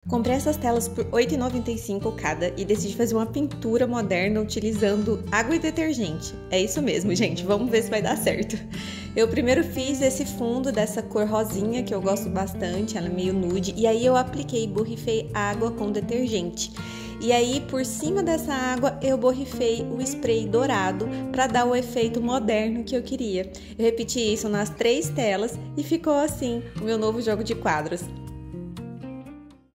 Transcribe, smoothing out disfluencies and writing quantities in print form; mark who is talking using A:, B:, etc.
A: Comprei essas telas por R$ 8,95 cada e decidi fazer uma pintura moderna utilizando água e detergente. É isso mesmo, gente, vamos ver se vai dar certo. Eu primeiro fiz esse fundo dessa cor rosinha, que eu gosto bastante, ela é meio nude, e aí eu apliquei e borrifei água com detergente. E aí, por cima dessa água, eu borrifei o spray dourado para dar o efeito moderno que eu queria. Eu repeti isso nas 3 telas e ficou assim o meu novo jogo de quadros.